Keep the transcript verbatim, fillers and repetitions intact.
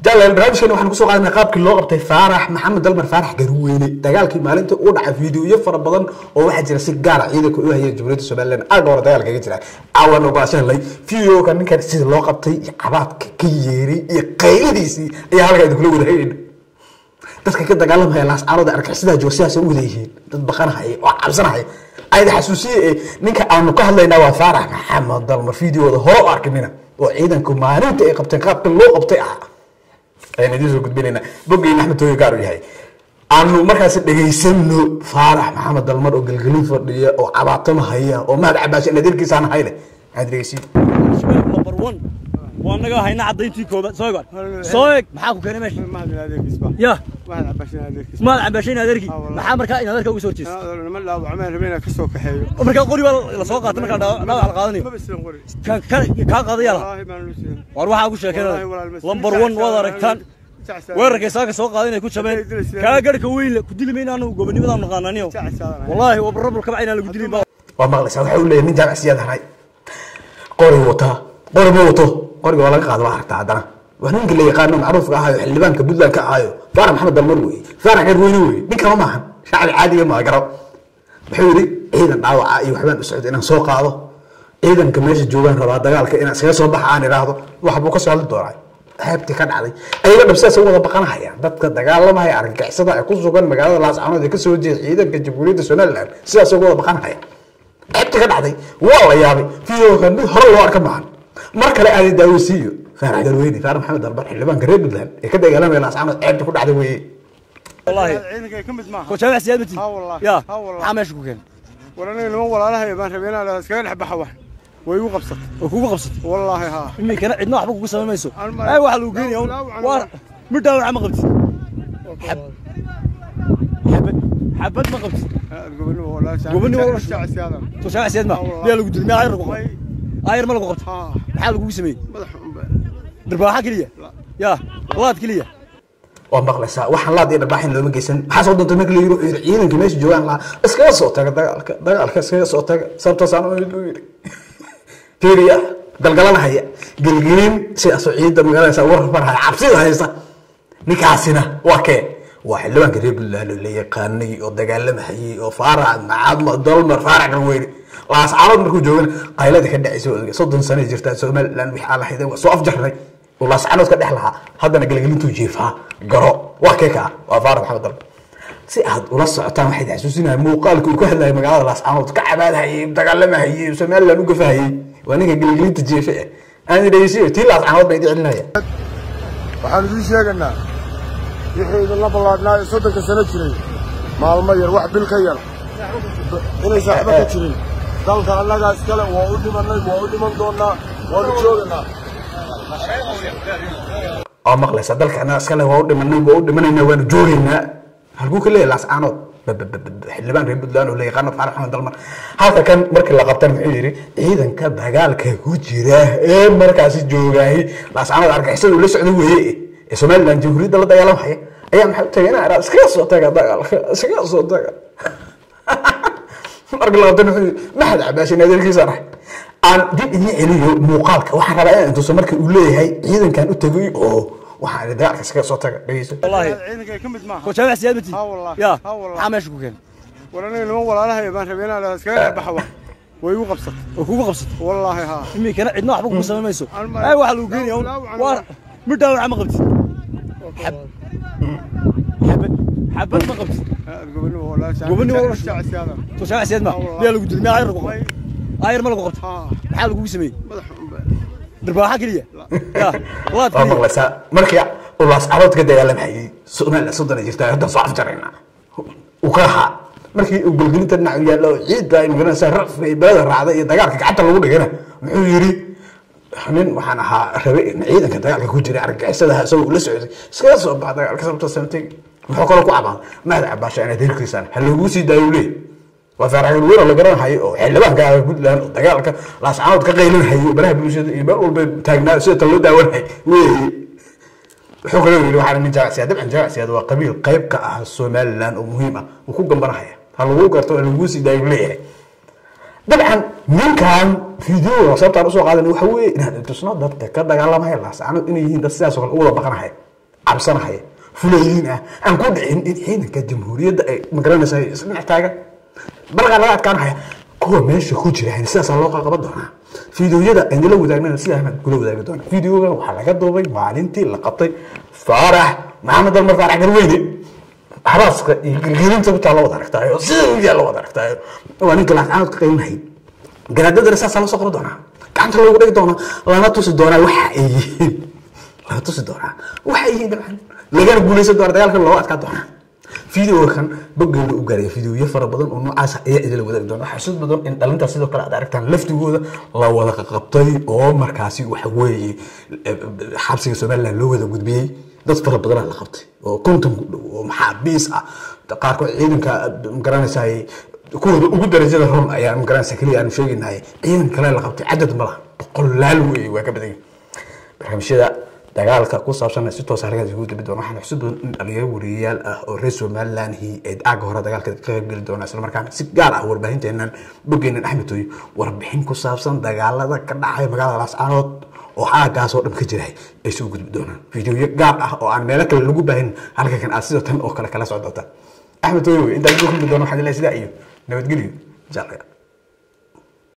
دال البرنامج كانوا حنقصوا قاعدين قابك اللي قبتay فارح محمد دلمر فارح قرويني دغالكii maalinta uu dhacay fiidiyo fara badan oo waxa jira si gaar ah ciidanka u hayay Jamhuuriyadda Soomaaliland aad hore dagaalka ka jira awan oo baashalay fiidiyo kan ninka sida loo qabtay cabaadka ka yeeri iyo qayladiisi iyo halka ay kula wadaayeen dadka ka dagaalamaya laas arada arkaysida joogsiyaas u wadaayeen dad baqanahay oo cabsanahay ay xasuusiyay ninka aanu ka hadlaynaa waa Farax Maxamed Dalmar fiidiyooda hore u arkinina oo ciidanku maalinta ay qabteen qaabka loo qabtay ah ayna diiso gudbinayna boggeena Axmed Tooyo gaar u yahay aanu markaas dhageysano Farax Maxamed Dalmar oo galgalin fadhiya oo cabaatama haya oo mahad cabaashay nadirkiisa aan hayne aad dhageysid number one waanaga hayna cadayntii koobaad soo eeg soo eeg maxaa ku keenay meesha mahad adeerkiisba ya mahad cabaashay adeerkiisba mahad cabaashay adeerkii maxaa markaa in adeerka ugu soo jees ma laa waxaan rabaa inaan ka soo kaxeeyo markaa qori la soo qaatay markaa dhaawac la qaadanayo ka ka qaadaya war waxa ugu sheekeynaa number one wada aragtaan weerarkay saaga soo qaaday inay ku jabeen ka garka weyn ku dilmeen aanu gobonimada naqaananiyo wallahi waa barabul ka bacayna lagu dilay waa maqlaysaa waxa uu leeyahay nin jabciyad ahay qori wata qori ma wato qoriga waa laga qaado waa aragtaa hadana waa ninka la yaqaan macruufka ah ee xildhibaanka Puntland ka ahayo Farax Maxamed Dalmar weey Farax garweyne weey ninka ma maahan shacab caadi ma garo wuxuu yiri ciidan dhaawaca iyo waxbaan u socday inaan soo qaado ciidanka meesha joogan rabaa dagaalka inaan iskaga soo baxaan iraahdo wax buu ka soo hadli doonaa haybti ka dhacday ayaga dhabsaas wada baqanahayaan dadka dagaalamaya argagixisada ay ku sugan magaalada Laascaanood ee ka soo jeeday ciidanka Jamhuuriyadda Soomaaliland sidaas wada baqanahaya haybti ka dhacday waa la yaabay fiidiyoogan mid hore loo arka maahan mar kale aad daawisiyo Farax garweyne Farax Maxamed Dalmar xildhibaanka reer Puntland ee ka dagaalamaya Laascaanood haybti ku dhacday weeye wallahi ciidanka ka mid maaha ko jaawac siyaadati ya xameesh ku keen warana loo walaalahay baan rabeenaa la iska dhex baxa wax way ugu qabsatay oo kugu qabsatay wallahi ha imii kana cidna waxba kugu sameeyso ay waxa lagu geeyay waa midda ama qabtay xab xabad xabad ma qabtay gobonimo walaal gobonimo walaal siyaadana to shaac siyaad ma biya lagu dilmay ayr ku qabtay ayr ma lagu qabtay maxaa lagu sameeyay madax darbaaxa kaliya ya laad kaliya waa maqlaysaa waxaan laad iyo darbaaxin looma geysan waxa soo doonta markii la yiro ciidanka meesha joogan la iskaga soo taga dagaalka dagaalka iskaga soo taga sababtaas aan u yiri تيريا قلقلنا هيا قلقلين سي أسعيد مقالة سأور فرها عبسيد هايسا نكاسنا واكي واحد لما قريب اللي يقاني ودقال محيي وفارع معاد ضلمر فارع قرويني لاس عرض مركو جوغن قايلة دي كده عيسو صدن سنة جرتا سومال لان بحالة حيدا وصوف جرني ولاس عرض كده حلها هذا أنا قلقلين توجيفها قرو واكيكا وفارع محمد ضلمر si aad ula socotaan waxay xasuusinayaan muuqaalka uu ka hadlayay magaalada Laascaanood ka cabaadayay dagaalamay Soomaaliland u gafayay waniga galgalinta jeefay aan dhaysiyo tii Laascaanood bay dhicinayaan waxaan idin sheeganaa wixii la balaadnaa soddonka sano jiray maalmo yar wax bil ka yar inay saaxiibo ka jirin dalka annaga iskale waa u dhimanay waa u dhiman doonaa waa u joognaa oo maqlaysa dalka annaga iskale waa u dhimanay waa u dhimanayna waan joognaa halkuu ka leeyahay Laascaanood xildhibaan reer Puntland oo la yaqaan Farax Maxamed Dalmar halka kan markii la qabtay wuxuu yiri ciidanka dagaalka ku jira ee markaas joogay Laascaanood argagixisada uu la socdo weeye ee Soomaaliland Jamhuuriyadda la dagaalamaya ayaa maxay tagayna ara iskaga soo taga dagaalka iskaga soo taga markii la qabtay wuxuu mahad cabaashay adeerkiisa rax aan dib idin celiyo muuqaalka waxaan rabaa in intuu markii uu leeyahay ciidankan u tagay oo waxaan dagaalka iskaga soo taga dhageyso wallahi ciidanka ka mid maaha ko jaawac siyaadati ya xameesh ku keen warana loo walaalahay baan rabeenaa la iska dhex baxa wax way ugu qabsatay oo kugu qabsatay wallahi ha imii kana cidna waxba kugu sameeyso ay waxa lagu geeyay waa midda ama qabtay xab xabad xabad ma qabtay gobonimo walaal gobonimo walaal siyaadana to shaac siyaad ma biya lagu dilmay ayr ku qabtay ayr ma lagu qabtay maxaa lagu sameeyay madax darbaaxa kaliya ya laad kaliya maqlaysaa markii uu Laascaanood ka dagaalamay Soomaaliland soddon jirta hadda soo afjarayna u ka ha markii uu galgalinta dhinac yaalo ciidda ay magaraysa rafay ay balada raacday iyo dagaalka gacanta lagu dhigana muxuu yiri nin waxaan ahaa rabay in ciidanka dagaalka ku jiray argagixisada soo la socday iskaga soo baxay dagaalka sababta samtay wuxuu kale ku cabaa mahad cabaashay inay dirkiisan hal lagu sii daayulay وفرح الوير اللي قرن هاي أو حلبان قاعد يقول لنا دقائق لاس عاود كقيلين هاي وبره بيوجد يبقوا بتاجنا سيد اللودة وين هاي حكوا يقولوا واحد من جاء سيادة عن جاء سيادة وقبيل قيب كأهل الصومال ومهمة وكل جنبنا هاي هالوجو كرتون الوجوسي ده يقول ليه طبعا من كان فيديو صوت على صوت هذا وحوي تصنع ده كذا قال ما هي لاس عاود إني هي السياسة الأولى بقنا هاي cabsana haya fulayeen ah aan ku dhicin in ciidanka jamhuuriyadda ay magaranaysaa isna taagan balqa laga adkaanaya kuwa meesha ku jira in sidaas loo qaban doonaa fiidiyoyada aan la wadaagna sida aan kula wadaagi doona fiidiyowga waxa laga duubay maalintii la qabtay Faarax Maxamed Dalmar Faarax Garweyne xaraaska iyo gilgilinta ku taalo wada aragtaayo sidii loo wada aragtaayo waa ninka la aad ka qiimahay garaadada rasaas la soo qoro doona gacanta loogu dhigi doona lana tusi doona waxa ay yihiin lana tusi doona waxa ay yihiin laga guuleysan doona dagaalka loo adkaa doona فيديو كان بقول له قاري فيديو يفر بدن إنه عاش إيه إذا وذاك دون حسيت بدن إن اللي أنت سيدو كلا أدرك تان لفت جوده لا وذاك قبطي أو مركزي وحوي حبسي سؤال لا لو ذا جود بيه ده تفر بدن على قبطي وكنتم ومحابيس تقارك عيدن كمقران ساي كل وجود رجال هم يعني مقران سكلي يعني شيء إنه عيدن كلا على قبطي عدد مرة بقول لا لوي وكبدين برهمشي ده dagaalka ku saabsan si toos ah ragada guud bidon waxaan xusub in dhalinyaro wariyaal ah oo reer Somaliland hi ee aag hore dagaalka ka qayb gali doona isla markaana si gaar ah warbaahinteena bogeyna Axmedooy warbixin ku saabsan dagaalada ka dhacay magaalada Laascaanood oo xaagaas oo dhan ka jiray ay soo gudbi doonaan fiidiyo gaar ah oo aan meel kale lagu baahin halka kan aad sidoo tan oo kale kala socdota Axmedooy inta ugu gudbi doona waxa la isla iyo nabadgelyo jaalaya